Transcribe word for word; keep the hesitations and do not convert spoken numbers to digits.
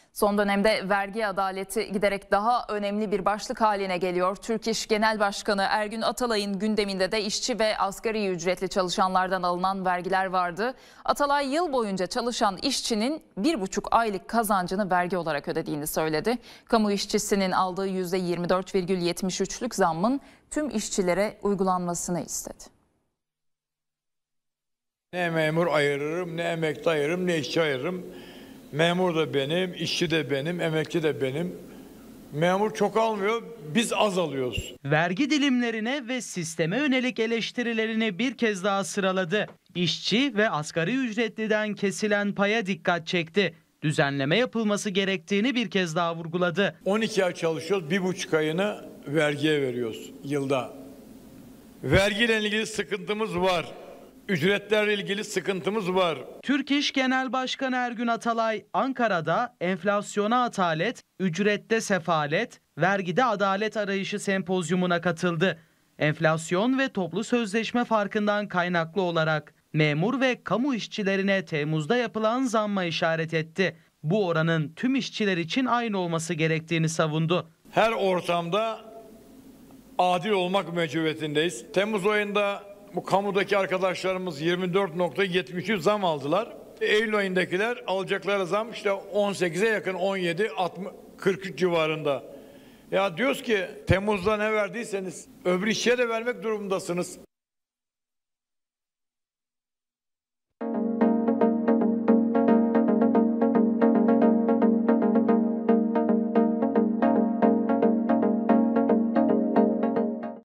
Son dönemde vergi adaleti giderek daha önemli bir başlık haline geliyor. Türk İş Genel Başkanı Ergün Atalay'ın gündeminde de işçi ve asgari ücretli çalışanlardan alınan vergiler vardı. Atalay yıl boyunca çalışan işçinin bir buçuk aylık kazancını vergi olarak ödediğini söyledi. Kamu işçisinin aldığı yüzde yirmi dört virgül yetmiş üçlük zammın tüm işçilere uygulanmasını istedi. Ne memur ayırırım, ne emekli ayırırım, ne işçi ayırırım. Memur da benim, işçi de benim, emekli de benim. Memur çok almıyor, biz az alıyoruz. Vergi dilimlerine ve sisteme yönelik eleştirilerini bir kez daha sıraladı. İşçi ve asgari ücretliden kesilen paya dikkat çekti. Düzenleme yapılması gerektiğini bir kez daha vurguladı. on iki ay çalışıyoruz, bir buçuk ayını vergiye veriyoruz yılda. Vergiyle ilgili sıkıntımız var. Ücretlerle ilgili sıkıntımız var. Türk İş Genel Başkanı Ergün Atalay, Ankara'da enflasyona atalet, ücrette sefalet, vergide adalet arayışı sempozyumuna katıldı. Enflasyon ve toplu sözleşme farkından kaynaklı olarak memur ve kamu işçilerine Temmuz'da yapılan zamma işaret etti. Bu oranın tüm işçiler için aynı olması gerektiğini savundu. Her ortamda adil olmak mecburiyetindeyiz. Temmuz ayında bu kamudaki arkadaşlarımız yirmi dört virgül yetmiş üç zam aldılar. Eylül ayındakiler alacakları zam işte on sekize yakın, on yedi, altmış, kırk üç civarında. Ya diyoruz ki Temmuz'da ne verdiyseniz öbür işçiye de vermek durumundasınız.